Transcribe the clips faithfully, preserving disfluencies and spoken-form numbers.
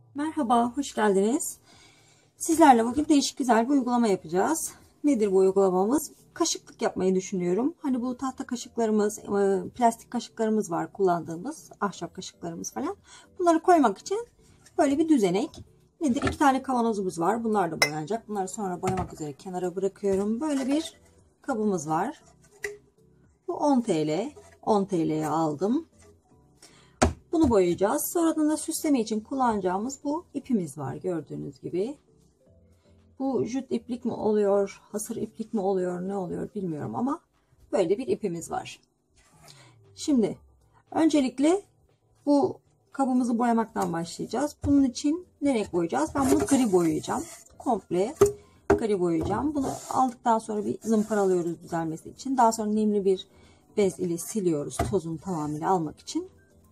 Merhaba, hoş geldiniz. Sizlerle bugün değişik güzel bir uygulama yapacağız. Nedir bu uygulamamız? Kaşıklık yapmayı düşünüyorum. Hani bu tahta kaşıklarımız, e, plastik kaşıklarımız var kullandığımız, ahşap kaşıklarımız falan. Bunları koymak için böyle bir düzenek. Nedir? İki tane kavanozumuz var. Bunlar da boyanacak. Bunları sonra boyamak üzere kenara bırakıyorum. Böyle bir kabımız var. Bu on TL. on TL'ye aldım. Bunu boyayacağız. Sonradan da süsleme için kullanacağımız bu ipimiz var. Gördüğünüz gibi. Bu jüt iplik mi oluyor, hasır iplik mi oluyor, ne oluyor bilmiyorum ama böyle bir ipimiz var. Şimdi öncelikle bu kabımızı boyamaktan başlayacağız. Bunun için ne renk boyayacağız? Ben bunu gri boyayacağım. Komple gri boyayacağım. Bunu aldıktan sonra bir zımparalıyoruz düzelmesi için. Daha sonra nemli bir bez ile siliyoruz tozunu tamamıyla almak için.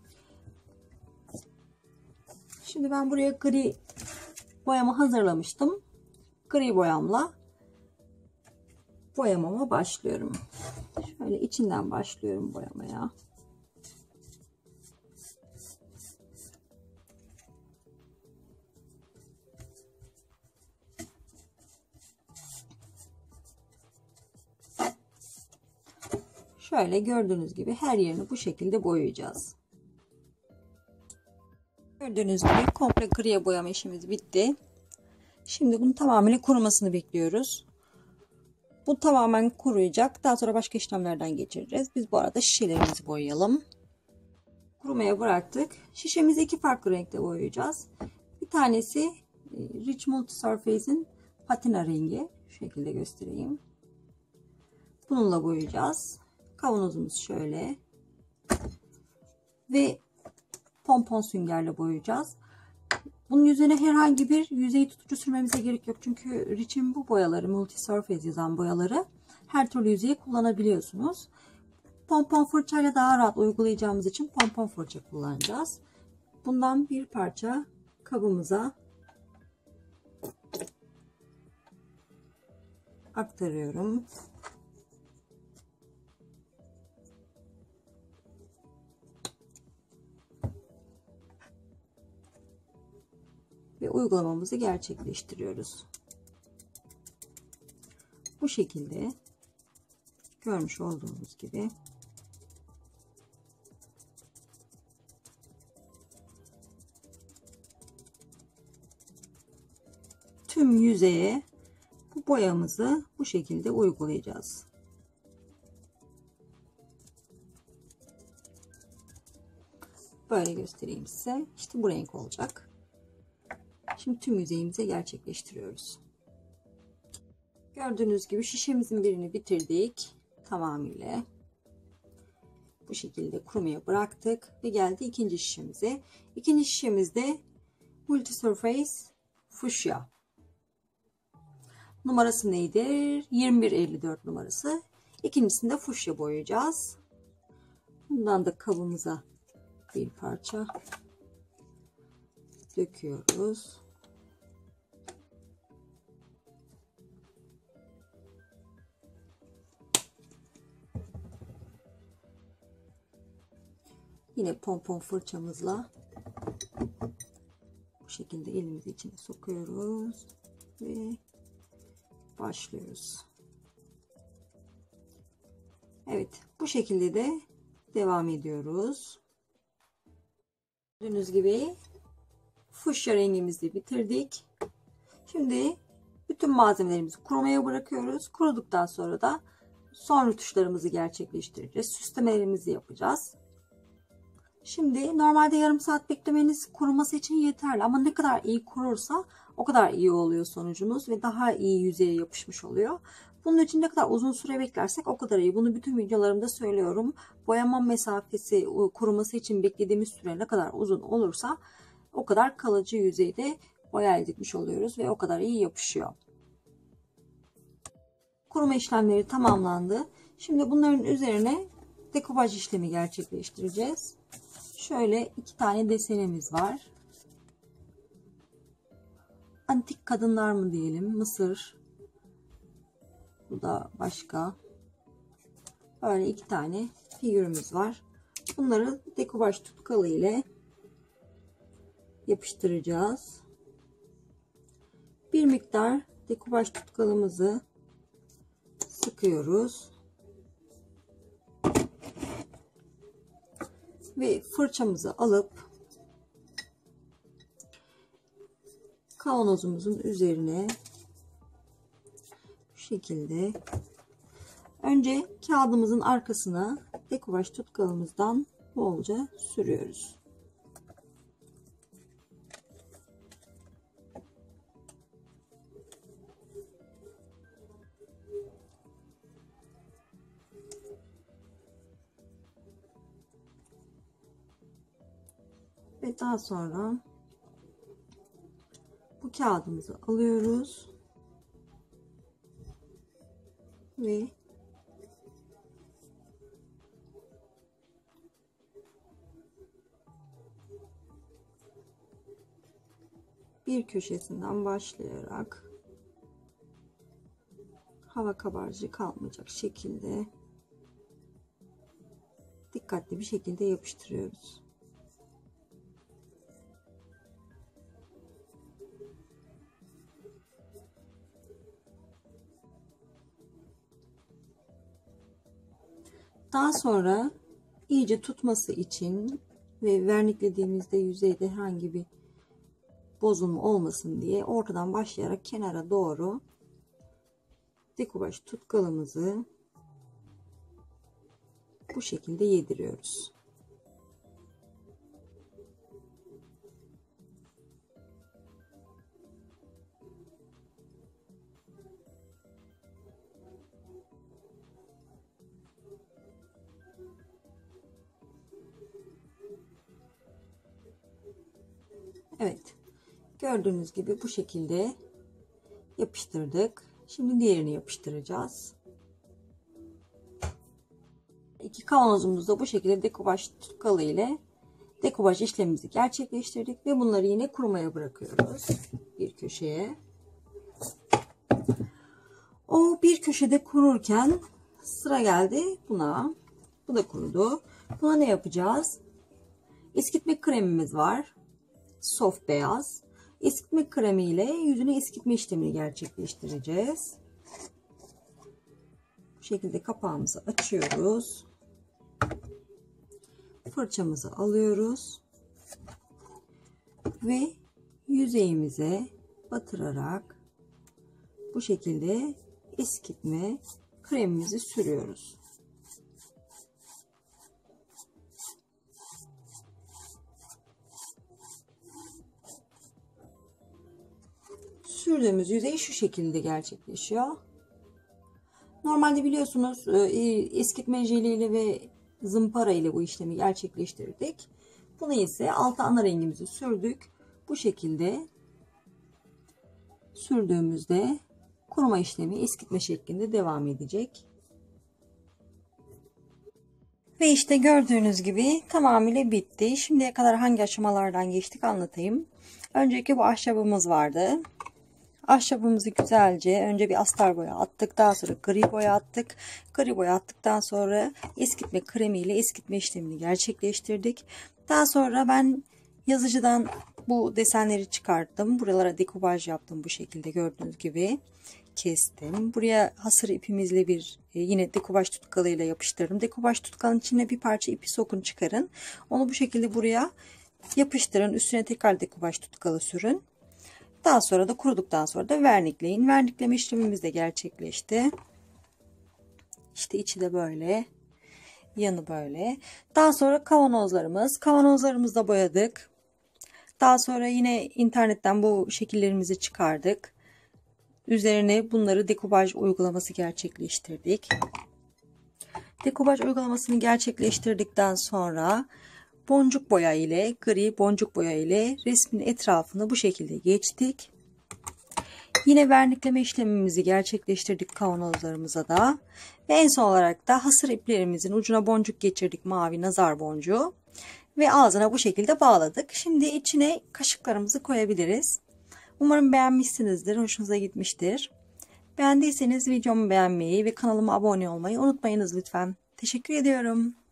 Şimdi ben buraya gri boyamı hazırlamıştım. Gri boyamla boyamama başlıyorum. Şöyle içinden başlıyorum boyamaya. Şöyle gördüğünüz gibi her yerini bu şekilde boyayacağız. Gördüğünüz gibi komple griye boyama işimiz bitti. Şimdi bunun tamamıyla kurumasını bekliyoruz. Bu tamamen kuruyacak. Daha sonra başka işlemlerden geçireceğiz. Biz bu arada şişelerimizi boyayalım. Kurumaya bıraktık. Şişemizi iki farklı renkte boyayacağız. Bir tanesi Rich Multi Surface'in patina rengi. Şu şekilde göstereyim. Bununla boyayacağız. Kavanozumuz şöyle. Ve pompon süngerle boyayacağız. Bunun yüzüne herhangi bir yüzey tutucu sürmemize gerek yok. Çünkü Rich'in bu boyaları, Multi Surface yazan boyaları her türlü yüzeye kullanabiliyorsunuz. Pompon fırçayla daha rahat uygulayacağımız için pompon fırça kullanacağız. Bundan bir parça kabımıza aktarıyorum. Ve uygulamamızı gerçekleştiriyoruz. Bu şekilde görmüş olduğunuz gibi tüm yüzeye bu boyamızı bu şekilde uygulayacağız. Böyle göstereyim size. İşte bu renk olacak. Şimdi tüm yüzeyimize gerçekleştiriyoruz. Gördüğünüz gibi şişemizin birini bitirdik. Tamamıyla. Bu şekilde kurumaya bıraktık. Ve geldi ikinci şişemize. İkinci şişemizde Multi Surface Fuchsia. Numarası nedir? yirmi bir elli dört numarası. İkincisinde Fuchsia boyayacağız. Bundan da kabımıza bir parça döküyoruz. Yine pompon fırçamızla bu şekilde elimizi içine sokuyoruz ve başlıyoruz. Evet, bu şekilde de devam ediyoruz. Gördüğünüz gibi fuşya rengimizi bitirdik. Şimdi bütün malzemelerimizi kurumaya bırakıyoruz. Kuruduktan sonra da son rötuşlarımızı gerçekleştireceğiz. Süslemelerimizi yapacağız. Şimdi normalde yarım saat beklemeniz kuruması için yeterli. Ama ne kadar iyi kurursa o kadar iyi oluyor sonucunuz ve daha iyi yüzeye yapışmış oluyor. Bunun için ne kadar uzun süre beklersek o kadar iyi. Bunu bütün videolarımda söylüyorum. Boyama mesafesi kuruması için beklediğimiz süre ne kadar uzun olursa o kadar kalıcı yüzeyde boya elde etmiş oluyoruz ve o kadar iyi yapışıyor. Kuruma işlemleri tamamlandı. Şimdi bunların üzerine dekupaj işlemi gerçekleştireceğiz. Şöyle iki tane desenimiz var. Antik kadınlar mı diyelim, Mısır. Bu da başka. Böyle iki tane figürümüz var. Bunları dekupaj tutkalı ile yapıştıracağız. Bir miktar dekubaj tutkalımızı sıkıyoruz. Ve fırçamızı alıp kavanozumuzun üzerine bu şekilde önce kağıdımızın arkasına dekubaj tutkalımızdan bolca sürüyoruz. Ve daha sonra bu kağıdımızı alıyoruz ve bir köşesinden başlayarak hava kabarcığı kalmayacak şekilde dikkatli bir şekilde yapıştırıyoruz. Daha sonra iyice tutması için ve verniklediğimizde yüzeyde herhangi bir bozulma olmasın diye ortadan başlayarak kenara doğru dekubaj tutkalımızı bu şekilde yediriyoruz. Evet, gördüğünüz gibi bu şekilde yapıştırdık. Şimdi diğerini yapıştıracağız. İki kavanozumuzda bu şekilde dekubaj tutkalı ile dekubaj işlemimizi gerçekleştirdik ve bunları yine kurumaya bırakıyoruz bir köşeye. O bir köşede kururken sıra geldi buna. Bu da kurudu. Buna ne yapacağız? Eskitme kremimiz var. Soft beyaz. Eskitme kremi ile yüzüne eskitme işlemini gerçekleştireceğiz. Bu şekilde kapağımızı açıyoruz. Fırçamızı alıyoruz. Ve yüzeyimize batırarak bu şekilde eskitme kremimizi sürüyoruz. Sürdüğümüz yüzey şu şekilde gerçekleşiyor. Normalde biliyorsunuz eskitme jeliyle ve zımpara ile bu işlemi gerçekleştirdik. Bunu ise alta ana rengimizi sürdük. Bu şekilde sürdüğümüzde kuruma işlemi eskitme şeklinde devam edecek. Ve işte gördüğünüz gibi tamamıyla bitti. Şimdiye kadar hangi aşamalardan geçtik anlatayım. Önceki bu ahşabımız vardı. Ahşabımızı güzelce önce bir astar boya attık. Daha sonra gri boya attık. Gri boya attıktan sonra eskitme kremiyle eskitme işlemini gerçekleştirdik. Daha sonra ben yazıcıdan bu desenleri çıkarttım. Buralara dekubaj yaptım bu şekilde gördüğünüz gibi. Kestim. Buraya hasır ipimizle bir yine dekubaj tutkalıyla yapıştırdım. Dekubaj tutkalın içine bir parça ipi sokun çıkarın. Onu bu şekilde buraya yapıştırın. Üstüne tekrar dekubaj tutkalı sürün. Daha sonra da kuruduktan sonra da vernikleyin. Vernikleme işlemimiz de gerçekleşti. İşte içi de böyle. Yanı böyle. Daha sonra kavanozlarımız. Kavanozlarımızda boyadık. Daha sonra yine internetten bu şekillerimizi çıkardık. Üzerine bunları dekubaj uygulaması gerçekleştirdik. Dekubaj uygulamasını gerçekleştirdikten sonra boncuk boya ile gri boncuk boya ile resmin etrafını bu şekilde geçtik. Yine vernikleme işlemimizi gerçekleştirdik kavanozlarımıza da. Ve en son olarak da hasır iplerimizin ucuna boncuk geçirdik, mavi nazar boncuğu. Ve ağzına bu şekilde bağladık. Şimdi içine kaşıklarımızı koyabiliriz. Umarım beğenmişsinizdir, hoşunuza gitmiştir. Beğendiyseniz videomu beğenmeyi ve kanalıma abone olmayı unutmayınız lütfen. Teşekkür ediyorum.